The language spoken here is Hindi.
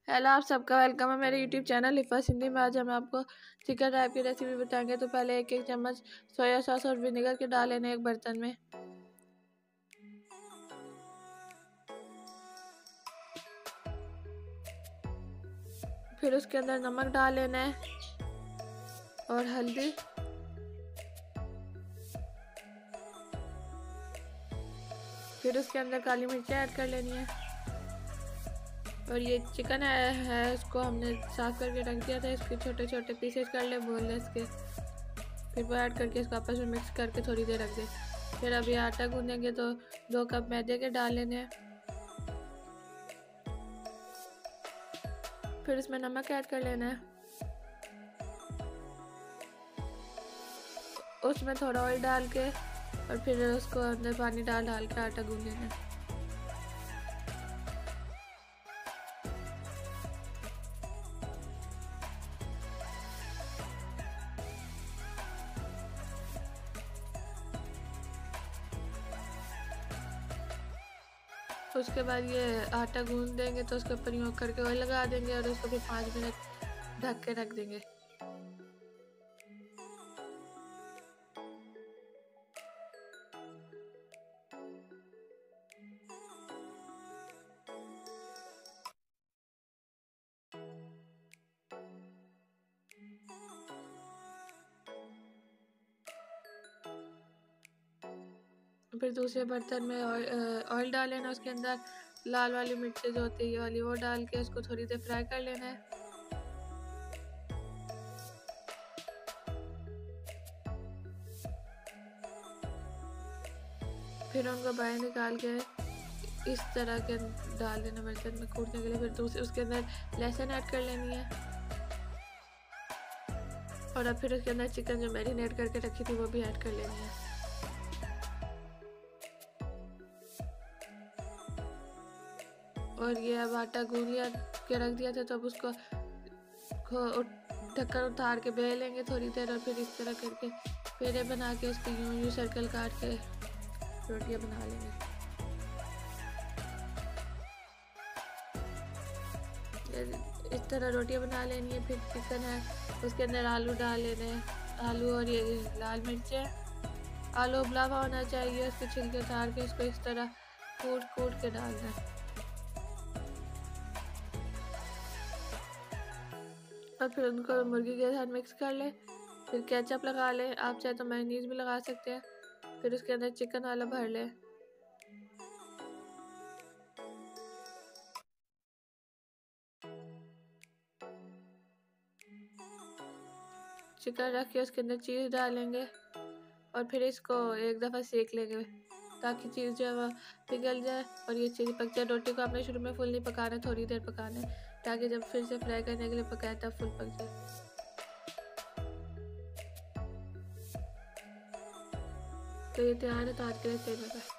हेलो, आप सबका वेलकम है मेरे यूट्यूब चैनल लिफा सिंधी में। आज हम आपको चिकन रैप की रेसिपी बताएंगे। तो पहले एक एक चम्मच सोया सॉस और विनेगर के डाल लेने एक बर्तन में। फिर उसके अंदर नमक डाल लेना है और हल्दी, फिर उसके अंदर काली मिर्च ऐड कर लेनी है। और ये चिकन है इसको हमने साफ करके रख दिया था। इसके छोटे छोटे पीसेस कर ले बोनलेस के। फिर वो ऐड करके इसको आपस में मिक्स करके थोड़ी देर रख दे। फिर अभी आटा गूंदेंगे तो 2 कप मैदे के डाल लेने हैं। फिर इसमें नमक ऐड कर लेना है। उसमें थोड़ा ऑयल डाल के और फिर उसको अंदर पानी डाल के आटा गूंद लेना है। उसके बाद ये आटा गूंद देंगे तो उसके ऊपर यूँ करके ऑयल लगा देंगे और उसको फिर 5 मिनट ढक के रख देंगे। फिर दूसरे बर्तन में ऑयल डाल लेना। उसके अंदर लाल वाली मिर्चें जो होती है ये वाली, वो डाल के उसको थोड़ी देर फ्राई कर लेना है। फिर उनको बाहर निकाल के इस तरह के डाल देना बर्तन में कूटने के लिए। फिर दूसरे उसके अंदर लहसुन ऐड कर लेनी है। और अब फिर उसके अंदर चिकन जो मैरिनेट करके रखी थी वो भी ऐड कर लेनी है। और ये अब आटा गूंद लिया के रख दिया था तो अब उसको ढक्कन उतार के बेल लेंगे थोड़ी देर। और फिर इस तरह करके पेड़े बना के उसको यूं सर्कल काट के रोटियां बना लेंगे। इस तरह रोटियां बना लेनी है। फिर चिकन है उसके अंदर आलू डाल लेने हैं। आलू और ये लाल मिर्चें। आलू उबला हुआ होना चाहिए। उसके छिलके उतार के इसको इस तरह कूट के डालना है। और फिर उनको मुर्गी के साथ मिक्स कर ले। फिर केचप लगा ले, आप चाहे तो मेयोनीज भी लगा सकते हैं। फिर उसके अंदर चिकन वाला भर ले। चिकन रख के उसके अंदर चीज़ डालेंगे और फिर इसको एक दफ़ा सेक लेंगे ताकि चीज़ जो है वो पिघल जाए और ये चीज़ पक जाए। रोटी को आपने शुरू में फुल नहीं पकाना, थोड़ी देर पकाना है ताकि जब फिर से फ्राई करने के लिए पकाए तब फुल पक जाए। तो ये तैयार है। तो आज के लिए इतना ही।